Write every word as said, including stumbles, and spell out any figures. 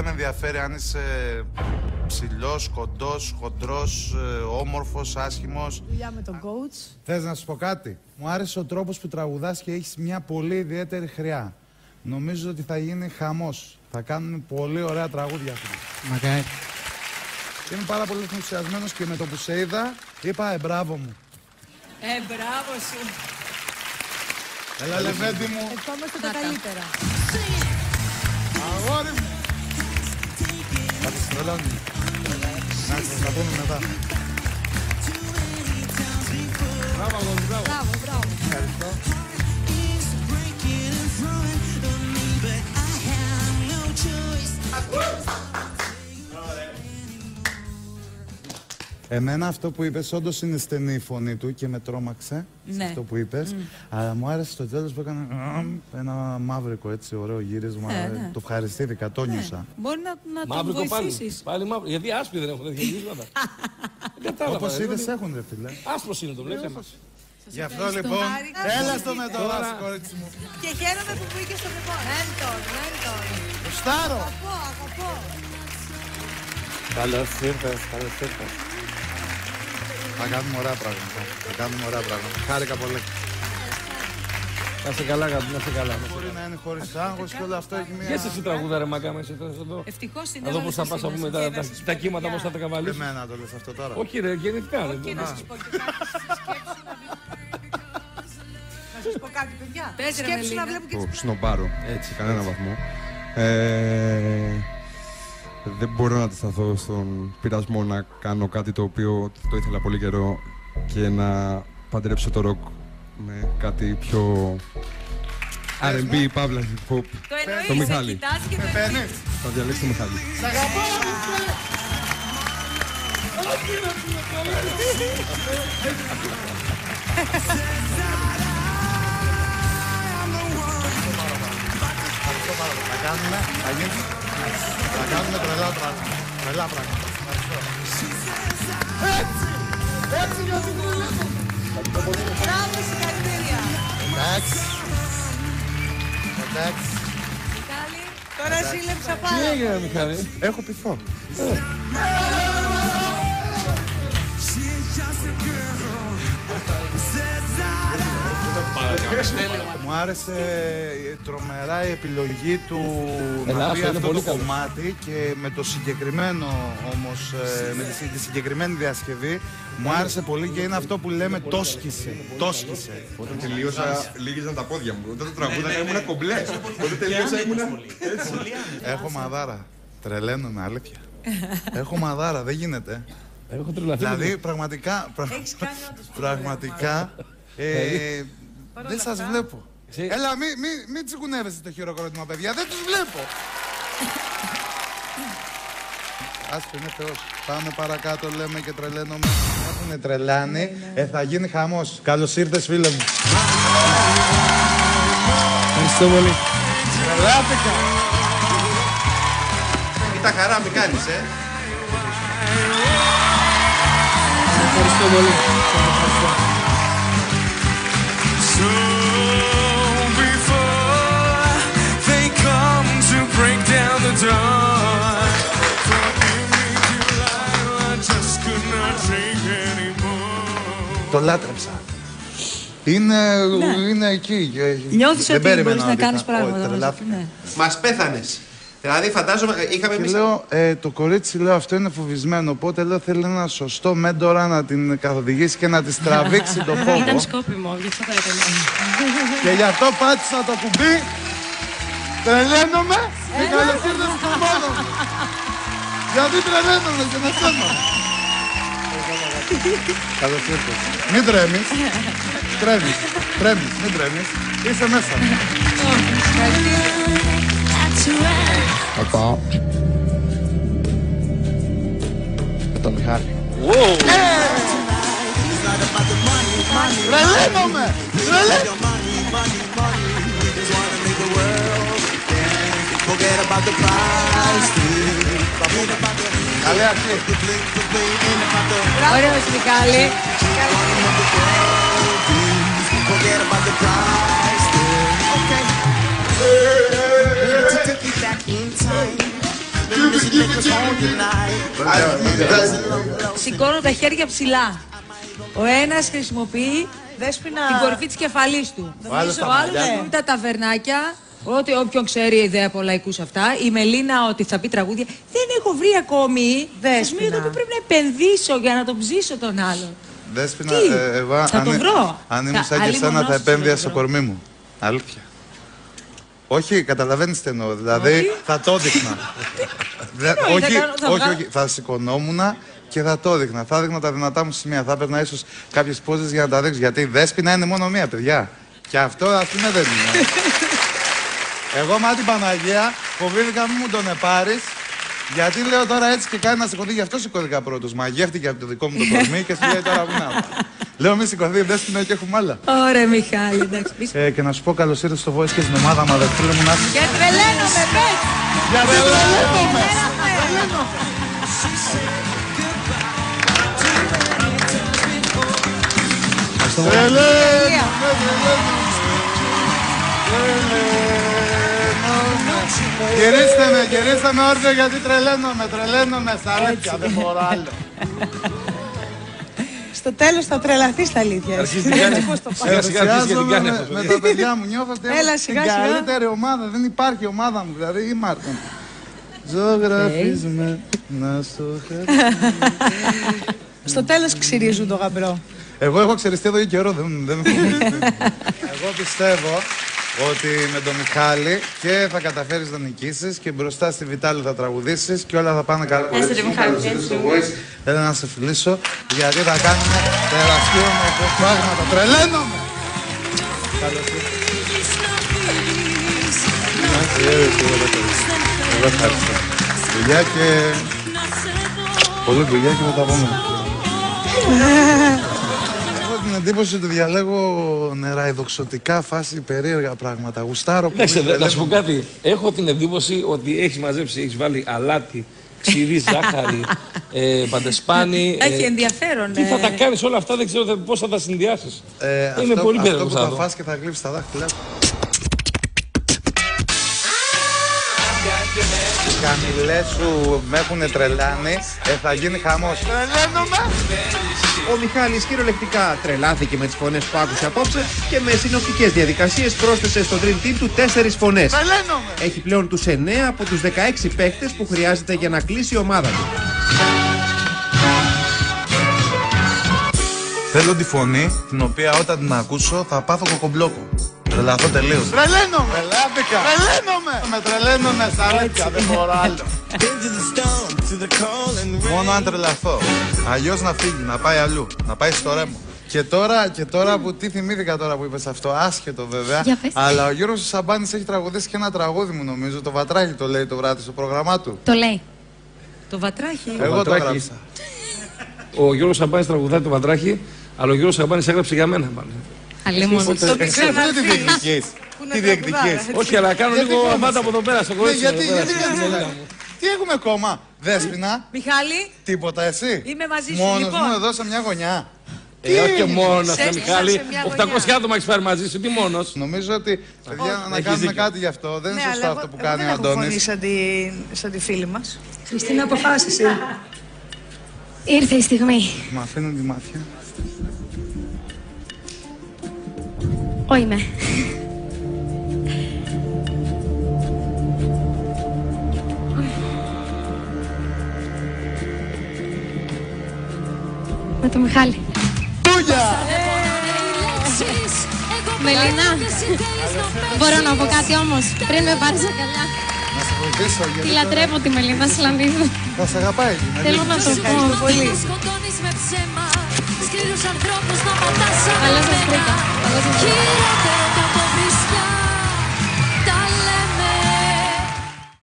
δεν με ενδιαφέρει αν είσαι ψηλός, κοντός, χοντρός, όμορφος, άσχημος. Δουλειά με τον coach. Θες να σου πω κάτι? Μου άρεσε ο τρόπος που τραγουδάς και έχεις μια πολύ ιδιαίτερη χρειά. Νομίζω ότι θα γίνει χαμός. Θα κάνουν πολύ ωραία τραγούδια αυτή. Μακάρι. Είμαι πάρα πολύ ενθουσιασμένος και με το που σε είδα, είπα ε, μπράβο μου. Ε, μπράβο σου. Έλα, Λεβέντη μου. Ευχόμαστε τα καλύτερα. Αγόρι μου. Θα τις τρελώνει. Να σας τα πούμε μετά. Μπράβο, αγόρι, μπράβο. Μπράβο, μπράβο. Ευχαριστώ. Εμένα αυτό που είπες όντως είναι στενή η φωνή του και με τρόμαξε. Ναι. Αυτό που είπες. Mm. Αλλά μου άρεσε το τέλος που έκανε ένα μαύρικο έτσι ωραίο γύρισμα. Ε, ναι. Το ευχαριστήθηκα, το νιώσα. Ναι. Μπορεί να, να τον Μαύρικο βοηθήσεις. πάλι. Πάλι μαύρο. Γιατί άσπροι δεν έχουν τέτοια γυρίσματα. Δεν κατάλαβα. Όπως είδες έχουν ρε φίλε. Άσπρος είναι το βλέπετε. Γι' αυτό λοιπόν, έλα στο μετώδας, κορίτσι μου. Και χαίρομαι που μπήκε στο δεπό. Μέντορ, μέντορ. Γουστάρω. Αγαπώ, αγαπώ. Καλώς ήρθες, καλώς ήρθες. Θα κάνουμε ωραία πράγματα. Θα κάνουμε ωραία πράγματα. Χάρηκα πολύ. Να είσαι καλά, αγάπη, να είσαι καλά. Μπορεί να είναι χωρίς άγχος και όλο αυτό έχει μια... Και εσύ τραγούδα ρε μαγκά μέσα εδώ. Ευτυχώς είναι. Να δω πώς θα πας να πούμε τα κύματα, πώς θα τα καβαλείς. Εμένα το λες αυτό τώρα. Όχι ρε, γενικά ρε. Και να σας πω και κάτι στη σκέψη να βλέπω. Να σας πω κάτι παιδιά. Σκέψου να βλέπω και τις... Σνομπάρω, έτσι, κανένα βαθμό. Ε, δεν μπορώ να αντισταθώ στον πειρασμό να κάνω κάτι το οποίο το ήθελα πολύ καιρό και να παντρέψω το ροκ με κάτι πιο αρ εν μπι, παύλα, hip hop. Το εννοείς, Το Μιχάλη. κοιτάζει και το Παίρνεις. Θα διαλέξω το Μιχάλη. Σ' αγαπώ, Θα κάνουμε, θα γίνει, θα κάνουμε τρελά πράγματα. Τρελά πράγματα. Έτσι! Έτσι για την τρελή. Μπράβο, συγχαρητήρια. Εντάξει. Εντάξει. Μιχάλη, τώρα σύλλεψα Τι πάρα. έγινε Μιχάλη? Έχω πειθό. Μου άρεσε τρομερά η επιλογή του να πει αυτό το κομμάτι και με το συγκεκριμένο όμως, με τη συγκεκριμένη διασκευή μου άρεσε πολύ και είναι αυτό που λέμε τόσκησε, τόσκησε. Όταν τελείωσα, λίγιζαν τα πόδια μου. Όταν το τραγούδαγα ήμουν κομπλέ. Όταν τελείωσα ήμουν έτσι. Έχω μαδάρα. Τρελαίνομαι, αλήθεια. Έχω μαδάρα, δεν γίνεται. Έχω τρελαθεί. Δηλαδή, πραγματικά, πρα- Έχεις κάνει όντως πολύ πραγματικά, ε, δεν σας βλέπω. Εσύ- Έλα, μην μη, μη τσιγκουνεύεστε το χειροκρότημα, παιδιά, δεν τους βλέπω. Ας είναι Θεός. Πάμε παρακάτω, λέμε και τρελαίνομαι. Έχουνε τρελάνει, ε, θα γίνει χαμός. Καλώς ήρθες, φίλε μου. Ευχαριστώ πολύ. Τρελάθηκα. Κοίτα χαρά μη κάνεις, ε. Ευχαριστώ πολύ. Το λάτρεψα. Είναι, είναι εκεί. Νιώθεις Δεν ότι περίμενα μπορείς να ότι κάνεις θα- πράγματα. Όχι, τρελάθηκα. Ναι. Μας πέθανες. Δηλαδή φαντάζομαι, είχαμε Και εμείς... λέω, ε, το κορίτσι λέω αυτό είναι φοβισμένο. Οπότε λέω θέλει ένα σωστό μέντορα να την καθοδηγήσει και να τη τραβήξει το φόβο. Ήταν σκόπιμο, γιατί θα το έκανε. Και γι' αυτό πάτησα το κουμπί. Τρελαίνομαι και καλώς ήρθες στον πόνο μου. Γιατί τρελαίνομαι και με σένα. Καλώς ήρθες. Μην τρέμεις. Τρέμεις. Τρέμεις. Μην τρέμεις. Είσαι μέσα. Παπά. Με τον Μιχάλη. Τρελαίνομαι. Τρελαίνομαι. Καλή αρχή. Ωραίος, Μιχάλη. Σηκώνω τα χέρια ψηλά. Ο ένας χρησιμοποιεί Δέσποινα... την κορυφή της κεφαλής του. Ο άλλος τα ταβερνάκια. Ότι όποιον ξέρει ιδέα από λαϊκούς αυτά, η Μελίνα ότι θα πει τραγούδια. Δεν έχω βρει ακόμη το σημείο που πρέπει να επενδύσω για να τον ψήσω τον άλλον. Δέσποινα, ε, εγώ θα αν, το βρω. Αν ήμουν σαν και εσένα θα επένδυα στο κορμί μου. Αλήθεια. Όχι, καταλαβαίνεις τι εννοώ. Δηλαδή όχι. Θα το δείχνα. όχι, θα, κάνω, όχι, όχι, θα σηκωνόμουν και θα το δείχνα. Θα δείχνα τα δυνατά μου σημεία. Θα έπαιρνα ίσως κάποιες πόζες για να τα δείξω. Γιατί η Δέσποινα είναι μόνο μία, παιδιά. Και αυτό ας πούμε δεν είναι. Εγώ μα την Παναγία φοβήθηκα μην μου τον επάρεις. Γιατί λέω τώρα έτσι και κάνει να σηκωθεί, γι' αυτό σηκώθηκα πρώτος. Μαγεύτηκε από το δικό μου το κορμί και σου λέει τώρα που να. Λέω μη σηκωθεί, Δέσποινα και έχουμε άλλα. Ωραία, Μιχάλη, εντάξει. Ε, και να σου πω καλώς ήρθες στο Voice και στην ομάδα μου, αδερφούλη μου να είσαι. Για τρελαίνομαι, πες! Για τρελαίνομαι! Γυρίστε με, γυρίστε με όρθιο γιατί τρελαίνομαι, τρελαίνομαι στα αλήθεια, δεν μπορώ άλλο. Στο τέλος θα τρελαθείς στα αλήθεια. Συνεργάζομαι με τα παιδιά μου, νιώθω ότι έχω την καλύτερη ομάδα, δεν υπάρχει ομάδα μου, δηλαδή η Μάρτον. Ζωγραφίζουμε να στο χέρι. Στο τέλος ξυρίζουν το γαμπρό. Εγώ έχω ξεριστεί εδώ και καιρό, δεν Εγώ πιστεύω ότι με τον Μιχάλη και θα καταφέρεις να νικήσεις και μπροστά στη Βιτάλη θα τραγουδήσεις και όλα θα πάνε καλά. Έστε τη Μιχάλη, στο Voice. Θέλω να σε φιλήσω γιατί θα κάνουμε τεραστίο με πράγματα. Τρελαίνομαι! Καλώς ήρθες. Εγώ ευχαριστώ. Δουλειά και... Πολύ δουλειά και θα τα πούμε. Την εντύπωση ότι διαλέγω νεραϊδοξωτικά, φάση, περίεργα πράγματα. Γουστάρω που. Εντάξει, να σου πω κάτι. Έχω την εντύπωση ότι έχεις μαζέψει, έχεις βάλει αλάτι, ξηρή, ζάχαρη, ε, παντεσπάνι. Έχει ε, ενδιαφέρον. Τι θα τα κάνεις όλα αυτά, δεν ξέρω πώς θα τα συνδυάσεις. Ε, Είμαι αυτό, πολύ αυτό περίεργος. Αυτό που θα φας και θα γλύψεις τα δάχτυλα. Οι καμιλές σου με έχουν τρελάνει, ε, θα γίνει χαμός. Τρελαίνομαι! Ο Μιχάλης κυριολεκτικά τρελάθηκε με τις φωνές που άκουσε απόψε και με συνοπτικές διαδικασίες πρόσθεσε στο Dream Team του τέσσερις φωνές. Τρελαίνομαι! Έχει πλέον τους εννέα από τους δεκαέξι παίκτες που χρειάζεται για να κλείσει η ομάδα του. Θέλω τη φωνή, την οποία όταν την ακούσω θα πάθω κοκομπλόκο. Τρελαθώ τελείως. Τρελαίνομαι! Τρελάθηκα! Τρελαίνομαι! Με τρελαίνομαι στα αλήθεια, δεν μπορώ άλλο. Μόνο αν τρελαθώ. Αλλιώς να φύγει, να πάει αλλού, να πάει στο Ρέμο. Και τώρα, και τώρα που τι θυμήθηκα τώρα που είπες αυτό, άσχετο βέβαια. Αλλά ο Γιώργος Σαμπάνης έχει τραγουδήσει και ένα τραγούδι μου νομίζω. Το Βατράχι το λέει το βράδυ στο πρόγραμμά του. Το λέει. Το Βατράχι. Εγώ το έγραψα. Ο Γιώργος Σαμπάνης τραγουδάει το Βατράχι, αλλά ο Γιώργος Σαμπάνης έγραψε για μένα πάλι. Αλλήμον. Εσύ αυτό τι διεκδικείς. Τι διεκδικείς. Όχι, αλλά κάνω λίγο αμάτα από εδώ πέρα στο κορίτσι. Γιατί, γιατί, τι έχουμε ακόμα, Δέσποινα. Μιχάλη. Τίποτα εσύ. Είμαι μαζί σου, Μόνος λοιπόν. μου εδώ σε μια γωνιά. Ε, όχι και μόνος, Σε- Μιχάλη. σε μια οκτακόσια άτομα έχεις πάρει μαζί σου, τι μόνος. Νομίζω ότι παιδιά να έχεις κάνουμε δίκιο. κάτι γι' αυτό. Δεν είναι Ναι, σωστό αλλά αυτό εγώ- που εγώ κάνει ο δεν έχω φωνή Αντώνης. σαν τη, σαν τη φίλη μας. Χριστίνα, αποφάσισε. Ήρθε η στιγμή. Μ' αφήνουν τη μάτια. Όχι με. Με το Μιχάλη. Τούγια! Μελίνα, μπορώ να πω κάτι όμως, πριν με πάρεις αγκαλιά. Να σε βοηθήσω Τη γιατί λατρεύω τη Μελίνα Σλανδίδου. θα σε αγαπάει. Θέλω να το πω. Πολύ. Αλλά σας βρήκα. Αλλά σας βρήκα.